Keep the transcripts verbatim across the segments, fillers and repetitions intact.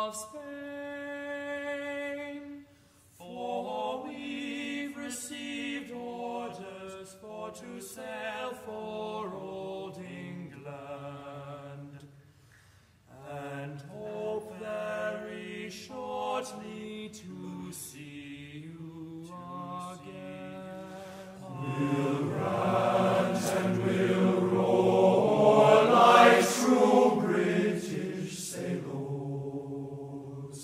of Spain. For we've received orders for to sail for old England, and hope very shortly to see you again. We'll rant and we'll roar like true British sailors.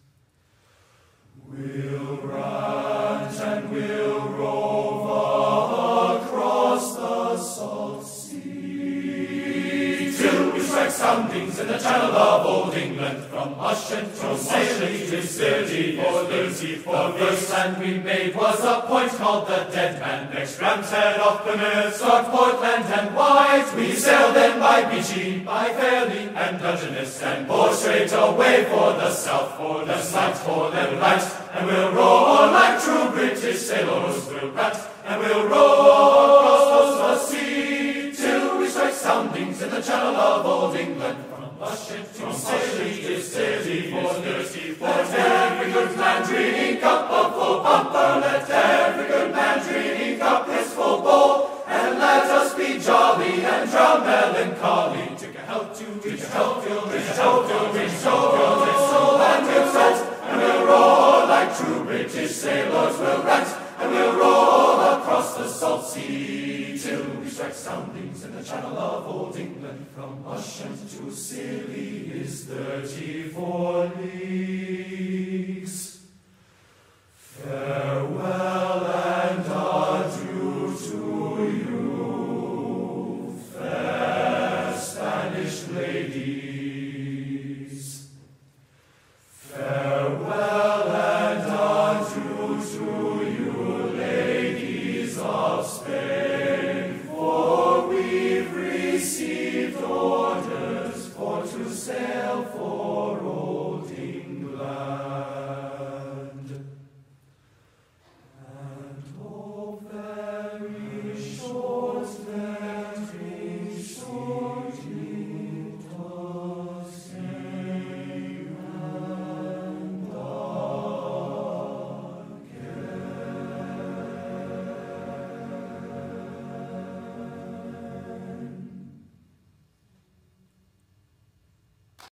We'll rant and we'll rove across the salt sea, till we strike soundings in the channel of old England. From Ushant to sailing to thirty for thirty for the first land we made was a point called the Dead Man. Next Ramshead off Plymouth, Start Portland and White. We sailed then by Beachy, by Fairley and Dungeness, and bore straight away for the south, for the sight, for the right. And we'll roar like true British sailors. We'll rant and we'll roar across the sea, till we strike soundings in the channel of old England. From Ushant to sailing is thirty for thirty for let every good man drink up a full bumper. Let every good man drink up his full bowl, and let us be jolly and drown melancholy. Drink a health to drink a health to drink a health to drink a health to soul and we'll set, and we'll roar like true British sailors. We'll rant and we'll roar across the salt sea, till we strike soundings in the channel of old England. From Ushant to Scilly is thirty-four leagues.